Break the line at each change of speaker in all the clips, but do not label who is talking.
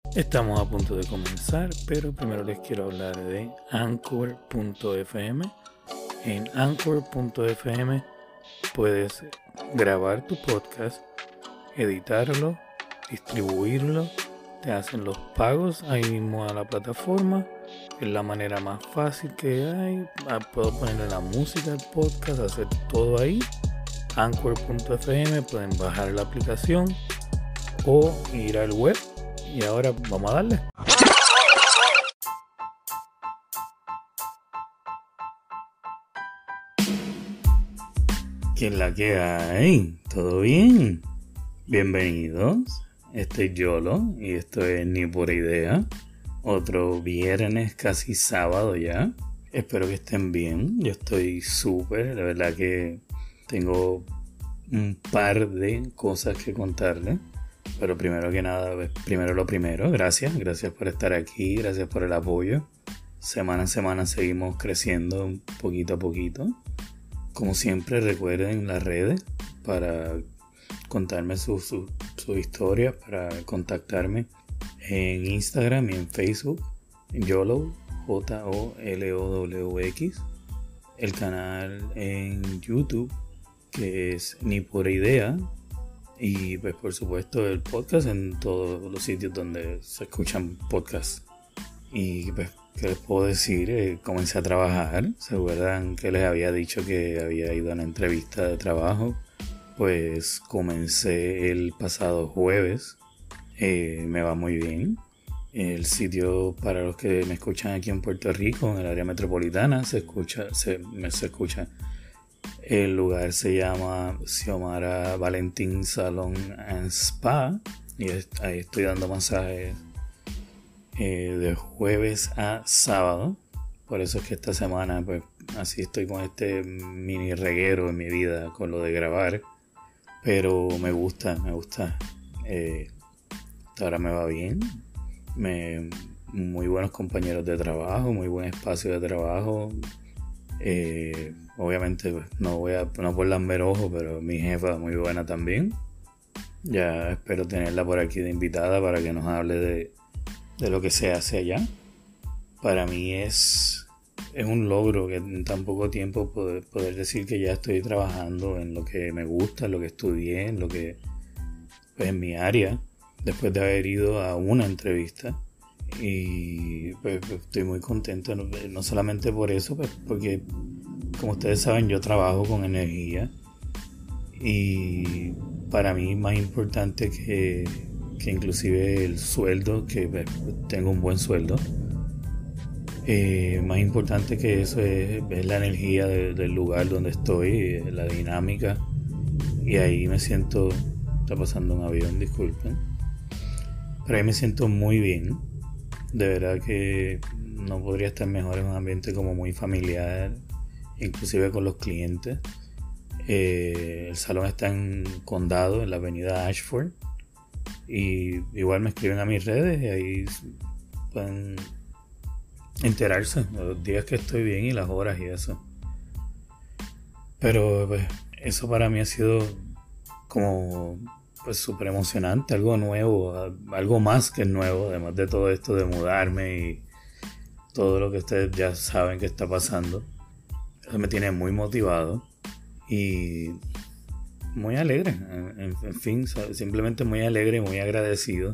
Estamos a punto de comenzar, pero primero les quiero hablar de Anchor.fm. En Anchor.fm puedes grabar tu podcast, editarlo, distribuirlo, te hacen los pagos ahí mismo a la plataforma. Es la manera más fácil que hay. Puedo ponerle la música al podcast, hacer todo ahí. Anchor.fm, pueden bajar la aplicación o ir al web. Y ahora vamos a darle. ¿Qué es la que hay? ¿Todo bien? Bienvenidos. Este es Yolo y esto es Ni por Idea. Otro viernes, casi sábado ya. Espero que estén bien. Yo estoy súper. La verdad que tengo un par de cosas que contarles. Pero primero que nada, primero lo primero. Gracias por estar aquí. Gracias por el apoyo. Semana a semana seguimos creciendo poquito a poquito. Como siempre, recuerden las redes para contarme sus historias, para contactarme en Instagram y en Facebook, YOLOW, JOLOWX, el canal en YouTube, que es Ni por Idea, y pues por supuesto el podcast en todos los sitios donde se escuchan podcasts. Y pues, ¿qué les puedo decir? Comencé a trabajar. ¿Se acuerdan que les había dicho que había ido a una entrevista de trabajo? Pues comencé el pasado jueves. Me va muy bien. El sitio, para los que me escuchan aquí en Puerto Rico, en el área metropolitana, se escucha. El lugar se llama Xiomara Valentín Salon and Spa. Y ahí estoy dando masajes de jueves a sábado. Por eso es que esta semana pues así estoy con este mini reguero en mi vida con lo de grabar, pero me gusta. Ahora me va bien, muy buenos compañeros de trabajo, muy buen espacio de trabajo. Obviamente pues, no por lamber ojo, pero mi jefa muy buena también. Ya espero tenerla por aquí de invitada para que nos hable de lo que se hace allá. Para mí es un logro que en tan poco tiempo poder decir que ya estoy trabajando en lo que me gusta, en lo que estudié, en lo que pues, en mi área, después de haber ido a una entrevista. Y pues estoy muy contento, no solamente por eso, pues, porque como ustedes saben yo trabajo con energía y para mí es más importante que inclusive el sueldo, que tengo un buen sueldo. Más importante que eso es la energía del lugar donde estoy, la dinámica. Y ahí me siento, está pasando un avión, disculpen, pero ahí me siento muy bien. De verdad que no podría estar mejor en un ambiente como muy familiar, inclusive con los clientes. El salón está en Condado, en la avenida Ashford. Y igual me escriben a mis redes y ahí pueden enterarse de los días que estoy bien y las horas y eso. Pero pues eso para mí ha sido como pues súper emocionante, algo nuevo, algo más que nuevo, además de todo esto de mudarme y todo lo que ustedes ya saben que está pasando. Eso me tiene muy motivado y muy alegre, en fin, simplemente muy alegre y muy agradecido.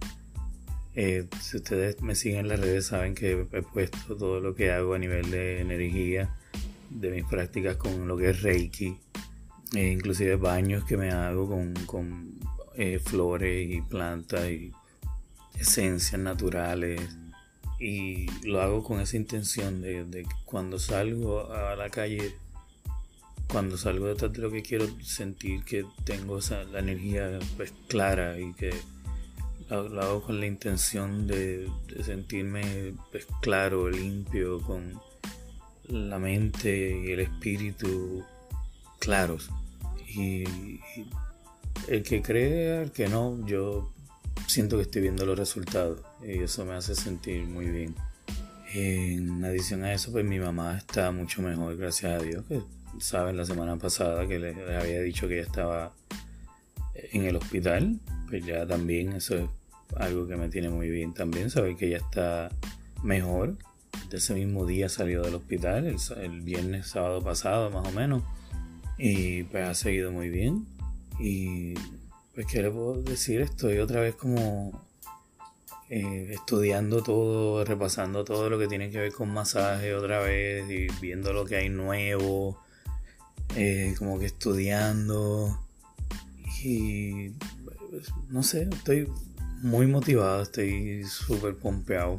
Si ustedes me siguen en las redes saben que he puesto todo lo que hago a nivel de energía, de mis prácticas con lo que es Reiki, inclusive baños que me hago con flores y plantas y esencias naturales, y lo hago con esa intención de cuando salgo a la calle, cuando salgo detrás de lo que quiero, sentir que tengo la energía pues clara, y que lo hago con la intención de sentirme pues claro, limpio, con la mente y el espíritu claros. Y el que cree, el que no, yo siento que estoy viendo los resultados y eso me hace sentir muy bien. En adición a eso, pues mi mamá está mucho mejor, gracias a Dios, que saben la semana pasada que les había dicho que ella estaba en el hospital. Pues ya también eso algo que me tiene muy bien también, saber que ella está mejor. De ese mismo día salió del hospital, el viernes, sábado pasado más o menos, y pues ha seguido muy bien. Y pues qué le puedo decir, estoy otra vez como estudiando todo, repasando todo lo que tiene que ver con masaje otra vez y viendo lo que hay nuevo, como que estudiando. Y pues, no sé, estoy muy motivado, estoy súper pompeado.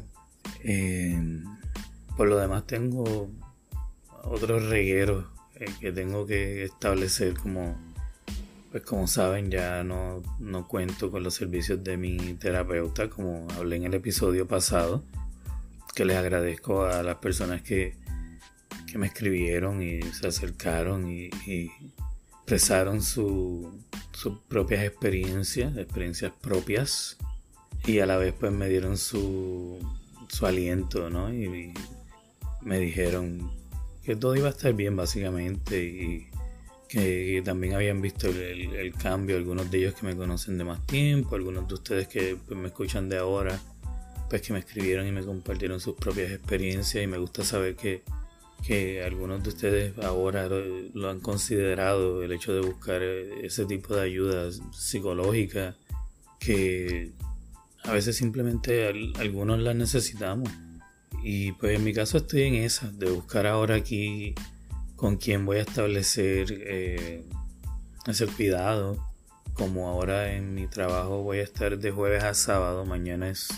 Por lo demás tengo otros regueros que tengo que establecer, pues como saben, ya no cuento con los servicios de mi terapeuta, como hablé en el episodio pasado, que les agradezco a las personas que me escribieron y se acercaron y expresaron sus propias experiencias propias, y a la vez pues me dieron su aliento, ¿no? Y me dijeron que todo iba a estar bien básicamente, y que también habían visto el cambio, algunos de ellos que me conocen de más tiempo, algunos de ustedes que pues, me escuchan de ahora, pues que me escribieron y me compartieron sus propias experiencias, y me gusta saber que algunos de ustedes ahora lo han considerado, el hecho de buscar ese tipo de ayuda psicológica, que a veces simplemente algunos las necesitamos. Y pues en mi caso estoy en esa, de buscar ahora aquí con quién voy a establecer ese cuidado. Como ahora en mi trabajo voy a estar de jueves a sábado, mañana es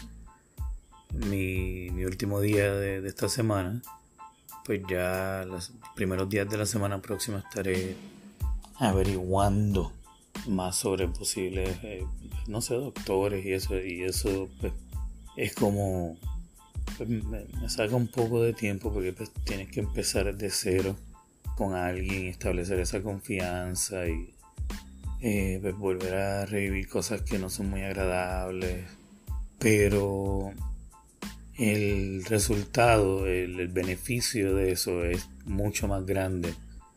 mi último día de esta semana, pues ya los primeros días de la semana próxima estaré averiguando más sobre posibles, no sé, doctores y eso pues, es como, pues, me saca un poco de tiempo, porque pues, tienes que empezar de cero con alguien, establecer esa confianza y pues, volver a revivir cosas que no son muy agradables, pero el resultado, el beneficio de eso es mucho más grande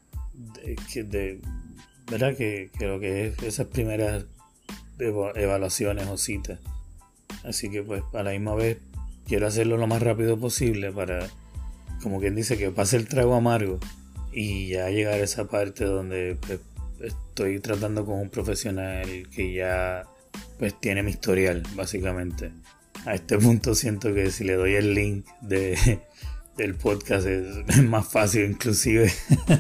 ¿verdad? Que lo que es esas primeras evaluaciones o citas. Así que pues a la misma vez quiero hacerlo lo más rápido posible para, como quien dice, que pase el trago amargo y ya llegar a esa parte donde pues, estoy tratando con un profesional que ya pues tiene mi historial básicamente. A este punto siento que si le doy el link del podcast es más fácil inclusive.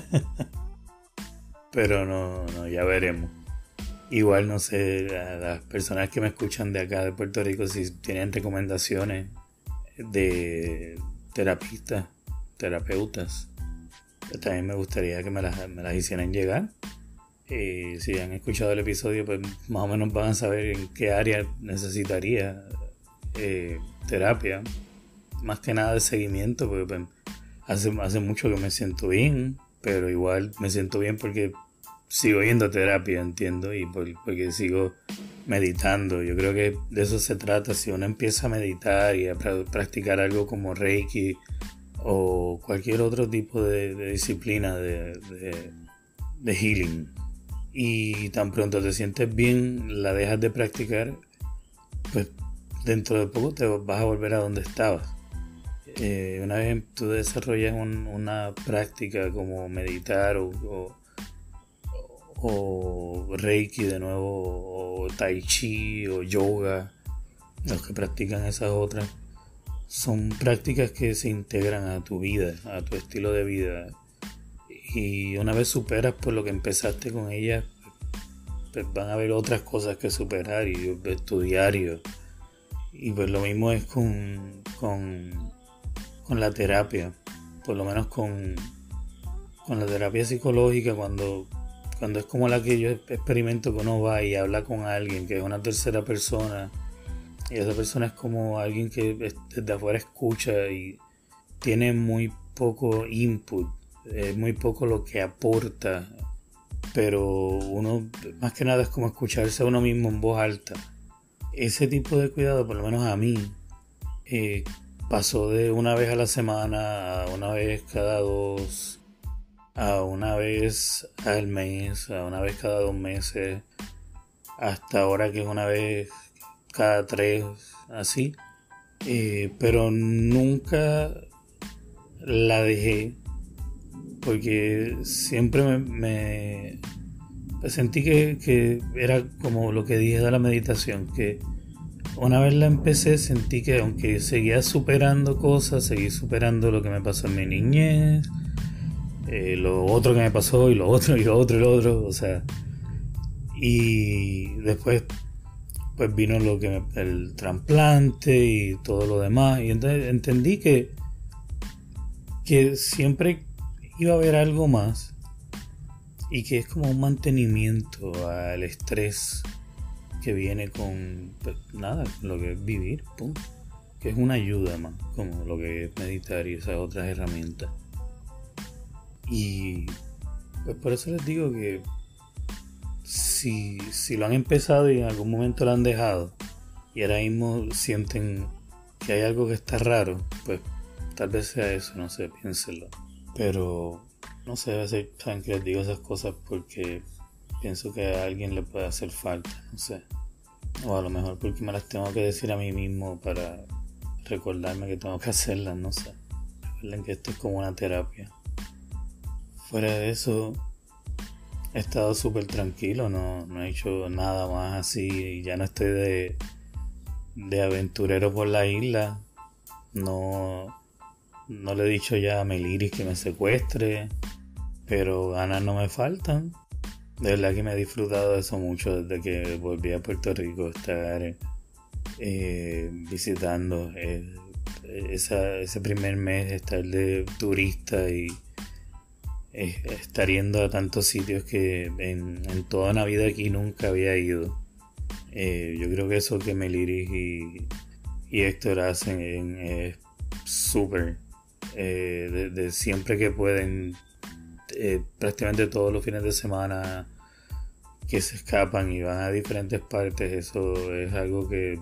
Pero no, ya veremos. Igual no sé, a las personas que me escuchan de acá de Puerto Rico, si tienen recomendaciones de terapeutas, también me gustaría que me las hicieran llegar. Si han escuchado el episodio, pues más o menos van a saber en qué área necesitaría terapia, más que nada de seguimiento, porque pues, hace mucho que me siento bien, pero igual me siento bien porque sigo yendo a terapia, entiendo, y porque sigo meditando. Yo creo que de eso se trata. Si uno empieza a meditar y a practicar algo como Reiki o cualquier otro tipo de disciplina de healing, y tan pronto te sientes bien, la dejas de practicar, pues dentro de poco te vas a volver a donde estabas. Una vez tú desarrollas una práctica como meditar o Reiki de nuevo, o Tai Chi o yoga, los que practican esas otras, son prácticas que se integran a tu vida, a tu estilo de vida, y una vez superas por lo que empezaste con ellas, pues van a haber otras cosas que superar y estudiar, y pues lo mismo es con la terapia, por lo menos con la terapia psicológica, cuando es como la que yo experimento, que uno va y habla con alguien que es una tercera persona, y esa persona es como alguien que desde afuera escucha y tiene muy poco input, muy poco lo que aporta, pero uno más que nada es como escucharse a uno mismo en voz alta. Ese tipo de cuidado, por lo menos a mí, pasó de una vez a la semana a una vez cada 2, a una vez al mes, a una vez cada 2 meses, hasta ahora que es una vez cada 3, así. Pero nunca la dejé porque siempre me sentí que era como lo que dije de la meditación, que una vez la empecé sentí que aunque seguía superando cosas, seguí superando lo que me pasó en mi niñez, lo otro que me pasó y lo otro y lo otro y lo otro, o sea, y después pues vino el trasplante y todo lo demás, y entonces entendí que siempre iba a haber algo más y que es como un mantenimiento al estrés que viene con, pues nada, lo que es vivir, punto. Que es una ayuda más, como lo que es meditar y esas otras herramientas. Y pues por eso les digo que si lo han empezado y en algún momento lo han dejado y ahora mismo sienten que hay algo que está raro, pues tal vez sea eso, no sé, piénsenlo. Pero no sé, a veces saben que les digo esas cosas porque pienso que a alguien le puede hacer falta, no sé. O a lo mejor porque me las tengo que decir a mí mismo para recordarme que tengo que hacerlas, no sé. Recuerden que esto es como una terapia. Fuera de eso, he estado súper tranquilo, no he hecho nada más así. Y ya no estoy de aventurero por la isla. No le he dicho ya a Meliris que me secuestre, pero ganas no me faltan. De verdad que me he disfrutado de eso mucho desde que volví a Puerto Rico, estar visitando ese primer mes, estar de turista y estar yendo a tantos sitios que en toda una vida aquí nunca había ido. Yo creo que eso que Meliris y Héctor hacen es súper. De siempre que pueden, prácticamente todos los fines de semana que se escapan y van a diferentes partes, eso es algo que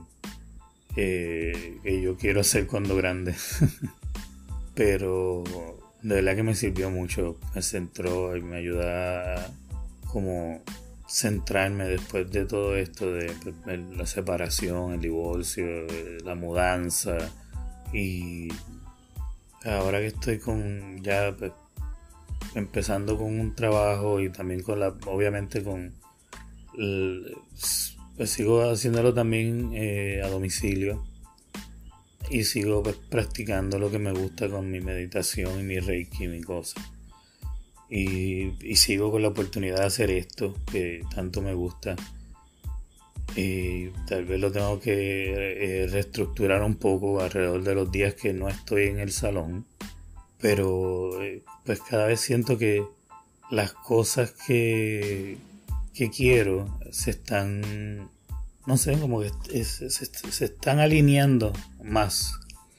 yo quiero hacer cuando grande. Pero de verdad que me sirvió mucho, me centró y me ayuda a como centrarme después de todo esto de la separación, el divorcio, la mudanza. Y ahora que estoy ya pues, empezando con un trabajo y también obviamente pues sigo haciéndolo también a domicilio y sigo pues, practicando lo que me gusta con mi meditación y mi reiki y mi cosa, y sigo con la oportunidad de hacer esto que tanto me gusta, y tal vez lo tengo que reestructurar un poco alrededor de los días que no estoy en el salón, pero pues cada vez siento que las cosas que quiero se están, no sé, como que se están alineando más,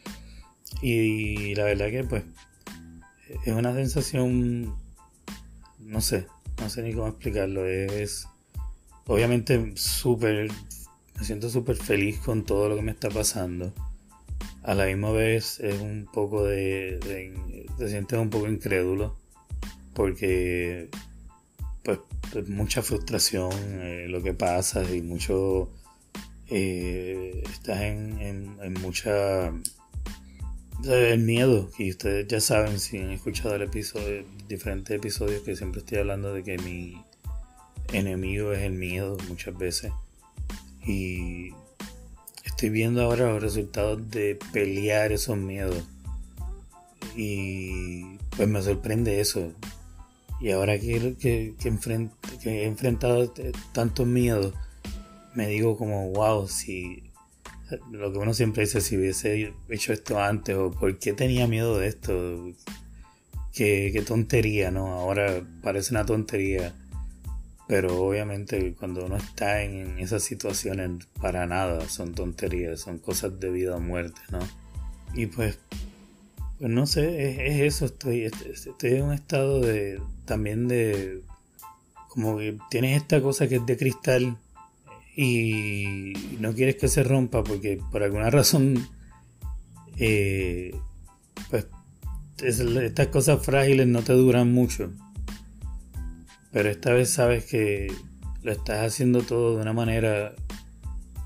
y la verdad que pues es una sensación, no sé ni cómo explicarlo, es obviamente me siento súper feliz con todo lo que me está pasando. A la misma vez es un poco te sientes un poco incrédulo porque pues mucha frustración lo que pasa, y mucho estás en mucha el miedo, y ustedes ya saben si han escuchado diferentes episodios, que siempre estoy hablando de que mi enemigo es el miedo muchas veces, y estoy viendo ahora los resultados de pelear esos miedos, y pues me sorprende eso. Y ahora que he enfrentado tantos miedos, me digo como wow, si lo que uno siempre dice, si hubiese hecho esto antes, o por qué tenía miedo de esto, qué tontería, ¿no? Ahora parece una tontería, pero obviamente cuando uno está en esas situaciones, para nada son tonterías, son cosas de vida o muerte, ¿no? Y pues no sé, es eso, estoy en un estado también de como que tienes esta cosa que es de cristal y no quieres que se rompa porque por alguna razón pues estas cosas frágiles no te duran mucho, pero esta vez sabes que lo estás haciendo todo de una manera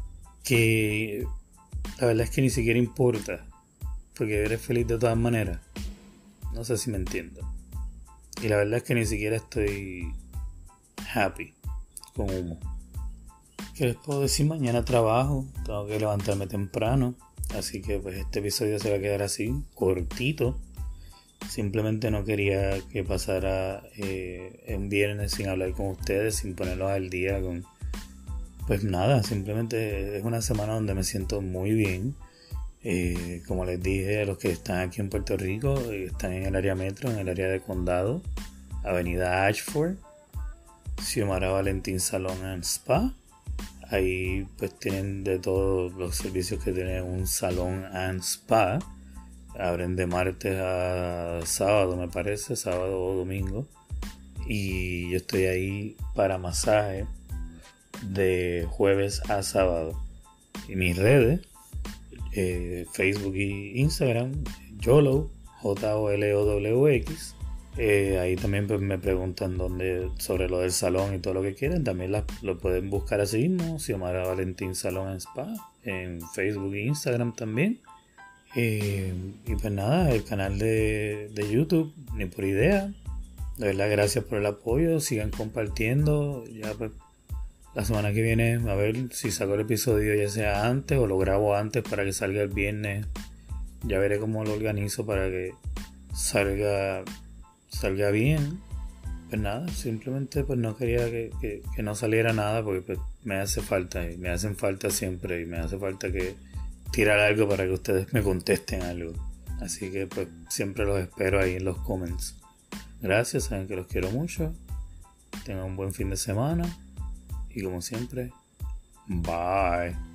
que la verdad es que ni siquiera importa, porque eres feliz de todas maneras. No sé si me entiendo. Y la verdad es que ni siquiera estoy happy con humo. ¿Qué les puedo decir? Mañana trabajo, tengo que levantarme temprano, así que pues este episodio se va a quedar así, cortito. Simplemente no quería que pasara un viernes sin hablar con ustedes, sin ponerlos al día con... Pues nada, simplemente es una semana donde me siento muy bien. Como les dije, a los que están aquí en Puerto Rico, están en el área metro, en el área de condado, avenida Ashford, Xiomara Valentín Salon and Spa. Ahí pues tienen de todos los servicios que tiene un salón and spa. Abren de martes a sábado, me parece, sábado o domingo. Y yo estoy ahí para masaje de jueves a sábado. Y mis redes, Facebook y Instagram, YOLO, JOLOWX. Ahí también pues, me preguntan sobre lo del salón y todo lo que quieran. También lo pueden buscar así mismo, Xiomara Valentín Salón and Spa, en Facebook e Instagram también. Y pues nada, el canal de YouTube, ni por idea. De verdad, gracias por el apoyo. Sigan compartiendo. Ya pues la semana que viene, a ver si saco el episodio ya sea antes o lo grabo antes para que salga el viernes. Ya veré cómo lo organizo para que salga bien. Pues nada, simplemente pues no quería que no saliera nada porque pues me hace falta y me hacen falta siempre y me hace falta que tirar algo para que ustedes me contesten algo. Así que pues siempre los espero ahí en los comments. Gracias, saben que los quiero mucho. Tengan un buen fin de semana y como siempre, bye.